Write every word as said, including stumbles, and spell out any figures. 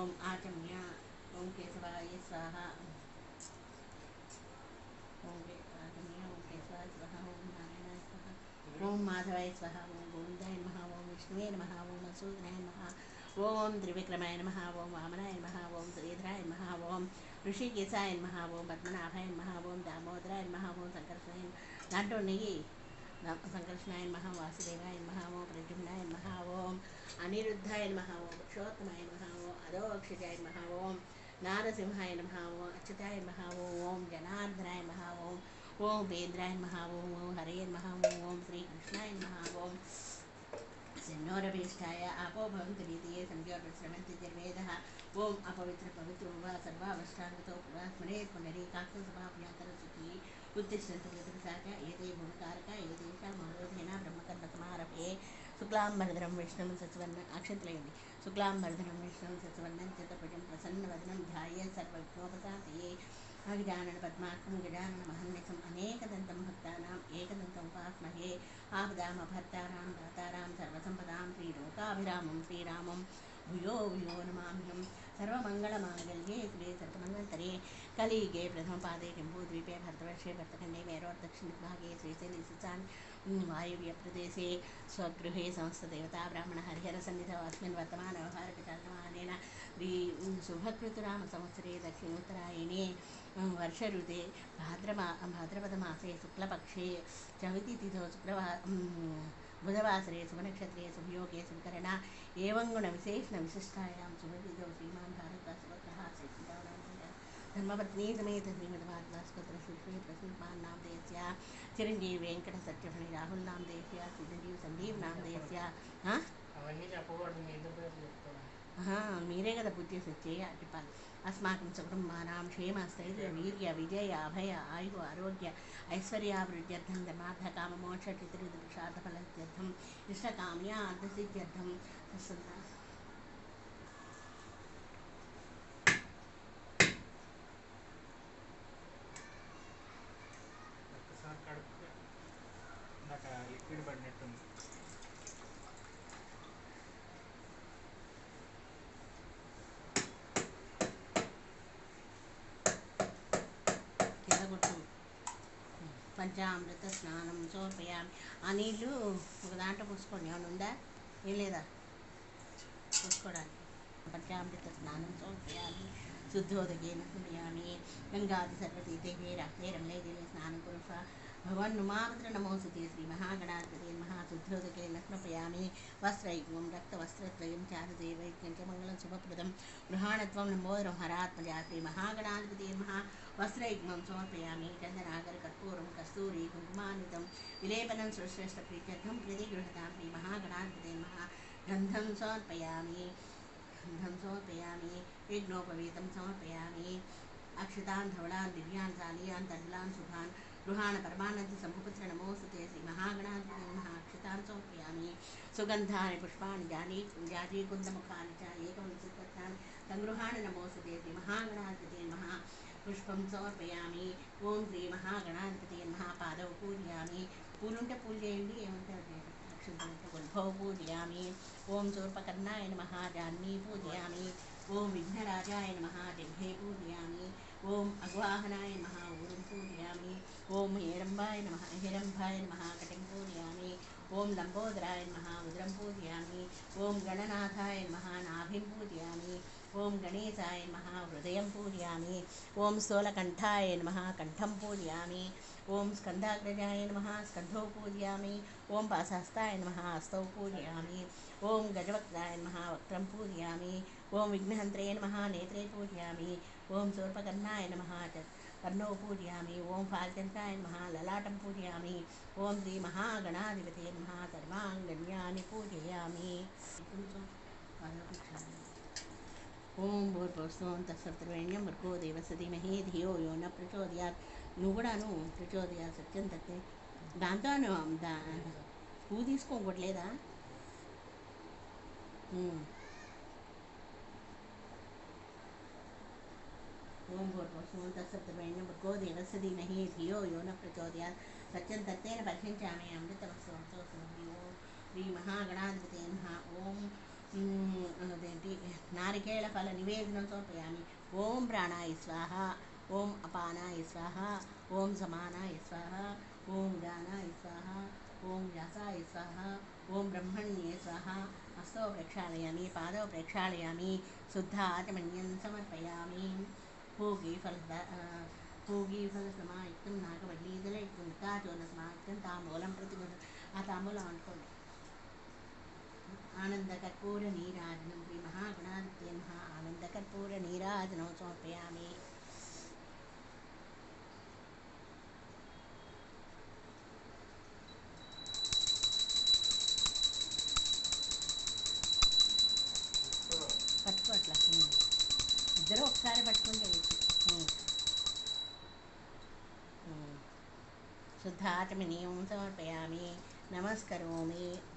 ओम आचम्य ओम केशवाय स्वाहा ओम आचम्य ओम केशवाय स्वाहा ओम नारायणाय स्वाहा ओम माधवाय स्वाहा ओम गोविंदाय नमः ओम विष्णुवे नमः ओम मसूदनाय नमः ओम त्रिविक्रमाय नमः ओम वामनाय नमः ओम श्रीधराय नमः ओम ऋषिकेशाय नमः ओम पद्मनाभाय नमः ओम दामोदराय नमः ओम संकर्षणाय दांटो నెయ్యి సంకర్షణాయ నమః వాసుదేవాయ నమః ఓం ప్రద్యుమ్నాయ నమః ఓం అనిరుద్ధాయ నమః ఓం పురుషోత్తమాయ నమః ఓం అధోక్షజాయ నమః ఓం నారసింహాయ నమః ఓం అచ్యుతాయ నమః ఓం జనార్దనాయ నమః ఓం ఓం ఉపేంద్రాయ నమః ఓం ఓం హరే నమః ఓం శ్రీకృష్ణాయ నమః ఓం सिन्नोरभीष्टाय आपो भवन्तु वीतिये संज्ञोर्विश्रमन्ति निर्वेदः ओम अपवित्र पवित्रो वा सर्वावस्थांगतो वा स्मरेत् पुनरेकाक्षसमाप्यान्तरसुखी उत्तिष्ठन्तु प्रतिपसाच एते भूमिकारका एतेषां महोदयेन ब्रह्मकर्मसमारभे शुक्लांबरधरं विष्णुं सचवर्ण अक्षन्तलेयन्ति शुक्लांबरधरं विष्णुं सचवन्नं चतुर्भुजं प्रसन्नवदनं ध्यायेत् सर्वविघ्नोपशान्तये अगजानन पद्मार्कं गजाननमहर्निशम् अनेकदन्तं भक्तानाम् एकदन्तम् उपास्महे आपदामभर्तारां दातारां सर्वसम्पदां श्रीलोकाभिरामं श्रीरामं भूयो भूयो नमाम्यहं सर्वमङ्गलमाङ्गल्ये शिवे सर्वमन्वन्तरे कलियुगे प्रथमपादे जम्बूद्वीपे भरतवर्षे भरतखण्डे मेरोर्दक्षिणभागे श्रीशैलसुचान् वायुव्यप्रदेशे स्वगृहे समस्तदेवता ब्राह्मणहरिहरसन्निधौ अस्मिन् वर्तमानव्यवहारकचालमानेन श्री शुभकृतुनामसंवत्सरे दक्षिणोत्तरायणे वर्षऋते भाद्रमा भाद्रपदमासे शुक्लपक्षे चवितिथिथौ शुक्रवा बुधवासरे शुभनक्षत्रे शुभयोगे शुभकरणा एवं गुणविशेषणविशिष्टायां शुभतिथौ श्रीमान् भारतवासुपुत्रः धर्मपत्नी समेत श्रीमद्भागवतस्पत्र श्री प्रसन्नपान् नामधेयस्य चिरंजीवी वेंकट सत्यफणि राहुल नामधेयस्य चिरंजीवी संजीव नामधेयस्य మీరే కదా పూజ చేసి చేయాలి చెప్పాలి अस्माकं सकुटुम्बानां क्षेम स्थैर्य वीर्य विजय अभय आयु आरोग्य ऐश्वर्याभिवृद्ध्यर्थं धर्मार्थकाममोक्ष चतुर्विधपुरुषार्थफलसिद्ध्यर्थम् इष्टकाम्या अर्थसिद्ध्यर्थं లిక్విడ్ పడినట్టుంది పంచామృత స్నానం సమర్పయామి ఆ నీళ్ళు ఒక దాంట్లో పోసుకోండి ఏమైనా ఉందా ఏం లేదా పోసుకోవడానికి పంచామృత స్నానం సమర్పయామి శుద్ధోదకేన స్మయామి గంగాది సర్వతీర్థే రక్తే రమణే దేవి స్నానం కురుష भगवान् नुमावत्र नमोस्तुते श्री महागणाधिपते महाशुद्धोदकेन स्मर्पयामि वस्त्रैकं रक्तवस्त्रत्रयं चारुदेवैक्यं च मङ्गलं शुभप्रदं गृहाणत्वं नम्बोदरं हरात्मजा श्री महागणाधिपते महा वस्त्रैकं समर्पयामि चन्दनागरकर्पूरं कस्तूरी कुङ्कुमान्वितं विलेपनं सुश्रेष्ठप्रीत्यर्थं प्रतिगृहतां श्री महागणाधिपते महा गन्धं समर्पयामि गन्धं समर्पयामि यज्ञोपवीतं समर्पयामि अक्षतान् धवलान् दिव्यान् सालीयान् तण्डुलान् शुभान् गृहाण परमानंद संभुपुत्र नमोस्तुते श्री महागणाधिपते महाक्षतान् समर्पयामि सुगन्धानि पुष्पाणि जानी जाजी कुन्दमुखानि च एकविंशतिरत्नानि संगृहाण नमोस्तुते श्री महागणाधिपते महा पुष्पं समर्पयामि ओं श्री महागणाधिपते महापादौ पूजयामि పూలుంటే పూలు చేయండి ఏమంటారు అక్షంతలతో ఉద్భవ పూజయామి ఓం శూర్పకర్ణాయ నమః జాహ్నవీ పూజయామి ఓం విఘ్నరాజాయ నమః జఘ్నే పూజయామి ఓం అగ్వాహనాయ నమః ఊరుం పూజయామి ఓం హిరంబాయ నమః హిరంబాయ నమః కటిం పూజయామి ఓం లంబోదరాయ నమః ఉదరం పూజయామి ఓం గణనాథాయ నమః నాభిం పూజయామి ఓం గణేశాయ నమః హృదయం పూజయామి ఓం స్థూలకంఠాయ నమః కంఠం పూజయామి ఓం స్కందాగ్రజాయ నమః స్కంధౌ పూజయామి ఓం పాశహస్తాయ నమః హస్తౌ పూజయామి ఓం గజవక్త్రాయ నమః వక్త్రం పూజయామి ఓం విఘ్నహంత్రే నమః నేత్రే పూజయామి ఓం శూర్పకర్ణాయ నమః कर्णौ पूजयामि ओं फाल्चन्द्राय नमः ललाटं पूजयामि ओं श्री महागणाधिपते नमः सर्वाङ्गण्यानि पूजयामि ओं भूर्भुवस्सुवः तत्सवितुर्वरेण्यं भर्गो देवस्य धीमहि धियो यो न प्रचोदयात् నువ్వు కూడాను ప్రచోదయా సత్యం తత్తే దాంతో దా పువ్వు తీసుకోకూడలేదా ओं भूर्भुवस्सुवः तत्सवितुर्वरेण्यं भर्गो देवस्य धीमहि धियो यो न प्रचोदयात् सत्यं तत्तेन परिषिञ्चामि अमृतमस्तु ओं श्री महागणाधिपते नमः ओं అదేంటి నార नारिकेलफलनिवेदनं समर्पयामि। ओम प्राणाय स्वाहा, ओम अपानाय स्वाहा, ओम समानाय स्वाहा, ओम उदानाय स्वाहा, ओम व्यासाय स्वाहा, ओम ब्रह्मण्ये स्वाहा। हस्तौ प्रक्षालयामि, पादौ प्रक्षालयामि, शुद्धाचमनीयं समर्पयामि। पूगीफल पूगीफलसमायुक्तं नागवल्लीदलयुक्तं वृत्ताचूर्णसमायुक्तं ताम्बूलं प्रतिगृह्णामि। ఆ తాంబూలం అనుకోండి. ఆనందకర్పూర నీరాజనం శ్రీ మహాగణాధిపతే నమః. ఆనందకర్పూర నీరాజనం సమర్పయామి. పట్టుకోట్లా ఇద్దరు ఒకసారి పట్టుకుంటే శుద్ధాచమనీయం సమర్పయామి. నమస్కరోమి.